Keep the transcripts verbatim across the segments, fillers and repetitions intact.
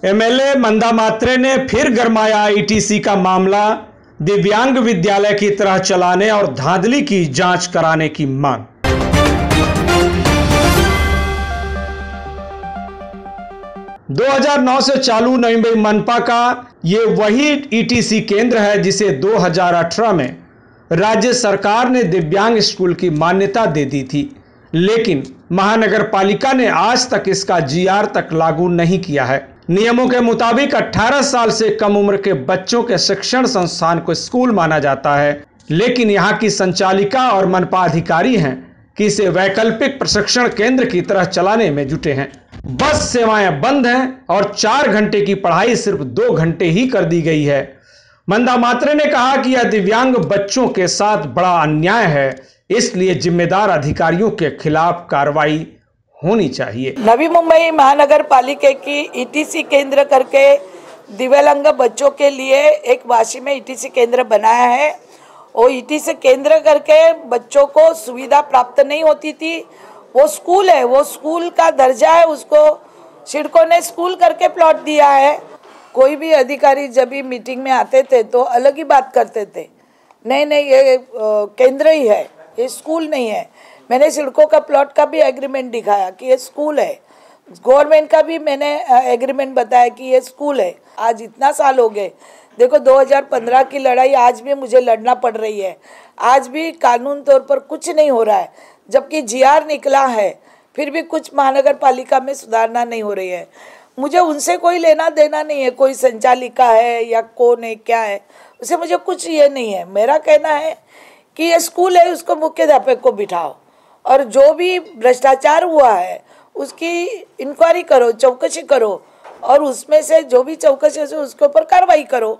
MLA मंदा मात्रे ने फिर गरमाया etc का मामला, दिव्यांग विद्यालय की तरह चलाने और धांधली की जांच कराने की मांग। दो हज़ार नौ से चालू नवी मुंबई मनपा का ये वही ईटीसी केंद्र है जिसे दो हज़ार अठारह में राज्य सरकार ने दिव्यांग स्कूल की मान्यता दे दी थी, लेकिन महानगर पालिका ने आज तक इसका जीआर तक लागू नहीं किया है। नियमों के मुताबिक अठारह साल से कम उम्र के बच्चों के शिक्षण संस्थान को स्कूल माना जाता है, लेकिन यहाँ की संचालिका और मनपा अधिकारी हैं कि इसे वैकल्पिक प्रशिक्षण केंद्र की तरह चलाने में जुटे हैं। बस सेवाएं बंद हैं और चार घंटे की पढ़ाई सिर्फ दो घंटे ही कर दी गई है। मंदा मात्रे ने कहा कि यह दिव्यांग बच्चों के साथ बड़ा अन्याय है, इसलिए जिम्मेदार अधिकारियों के खिलाफ कार्रवाई होनी चाहिए। नवी मुंबई महानगर पालिका की ईटीसी केंद्र करके दिव्यांग बच्चों के लिए एक वाशी में ईटीसी केंद्र बनाया है। वो ईटीसी केंद्र करके बच्चों को सुविधा प्राप्त नहीं होती थी। वो स्कूल है, वो स्कूल का दर्जा है, उसको सिडको ने स्कूल करके प्लॉट दिया है। कोई भी अधिकारी जब भी मीटिंग में आते थे तो अलग ही बात करते थे, नहीं नहीं ये केंद्र ही है, ये स्कूल नहीं है। मैंने सिडको का प्लॉट का भी एग्रीमेंट दिखाया कि ये स्कूल है, गवर्नमेंट का भी मैंने एग्रीमेंट बताया कि ये स्कूल है। आज इतना साल हो गए, देखो दो हज़ार पंद्रह की लड़ाई आज भी मुझे लड़ना पड़ रही है। आज भी कानून तौर पर कुछ नहीं हो रहा है, जबकि जीआर निकला है, फिर भी कुछ महानगर पालिका में सुधारना नहीं हो रही है। मुझे उनसे कोई लेना देना नहीं है, कोई संचालिका है या कौन है क्या है, उसे मुझे कुछ ये नहीं है। मेरा कहना है कि ये स्कूल है, उसको मुख्याध्यापक को बिठाओ और जो भी भ्रष्टाचार हुआ है उसकी इंक्वायरी करो, चौकसी करो और उसमें से जो भी चौकसी से उसके ऊपर कार्रवाई करो।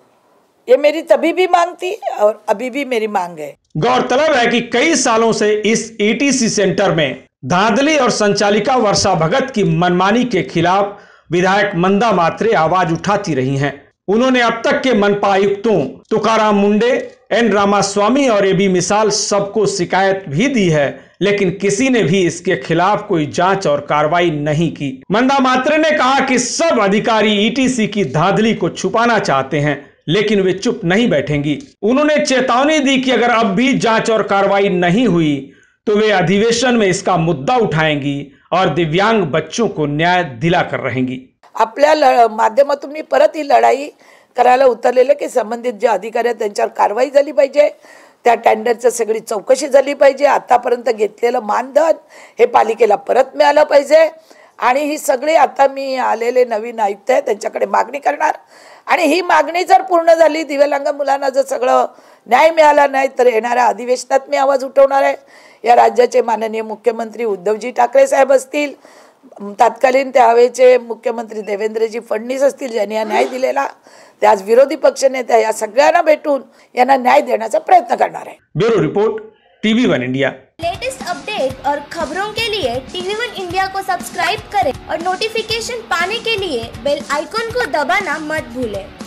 ये मेरी तभी भी मांग थी और अभी भी मेरी मांग है। गौरतलब है कि कई सालों से इस ईटीसी सेंटर में धांधली और संचालिका वर्षा भगत की मनमानी के खिलाफ विधायक मंदा मात्रे आवाज उठाती रही हैं। उन्होंने अब तक के मनपा आयुक्तों तुकाराम मुंडे, एन रामास्वामी और एबी मिसाल सबको शिकायत भी दी है, लेकिन किसी ने भी इसके खिलाफ कोई जांच और कार्रवाई नहीं की। मंदा मात्रे ने कहा कि सब अधिकारी ईटीसी की धांधली को छुपाना चाहते हैं, लेकिन वे चुप नहीं बैठेंगी। उन्होंने चेतावनी दी कि अगर अब भी जांच और कार्रवाई नहीं हुई तो वे अधिवेशन में इसका मुद्दा उठाएंगी और दिव्यांग बच्चों को न्याय दिलाकर रहेंगी। आपल्या माध्यमातून मी परत ही लढाई करायला उतरलेले की संबंधित जे अधिकारी आहेत त्यांच्यावर कारवाई झाली पाहिजे, त्या टेंडरची सगळी चौकशी झाली पाहिजे, आतापर्यंत घेतलेलं मानधन हे पालिकेला परत मिळालं पाहिजे आणि ही सगळी आता मी आलेले नवीन आयुक्त आहेत त्यांच्याकडे मागणी करणार आणि ही मागणी जर पूर्ण झाली, दिव्यांग मुलांना जर सगळं न्याय मिळाला नाही तर येणाऱ्या अधिवेशनात मी आवाज उठवणार आहे। या राज्याचे माननीय मुख्यमंत्री उद्धवजी ठाकरे साहेब असतील, तत्कालीन त्यावेळेचे मुख्यमंत्री देवेंद्रजी फडणवीस असतील ज्यांनी या न्याय दिलेला, ते आज विरोधी पक्षनेते या सगळ्यांना भेटून यांना न्याय देण्याचा प्रयत्न करणार आहे। Bureau report, TV one India. Latest update और खबरों के लिए टीवी वन इंडिया को सब्सक्राइब करें और नोटिफिकेशन पाने के लिए बेल आइकॉन को दबाना मत भूलें।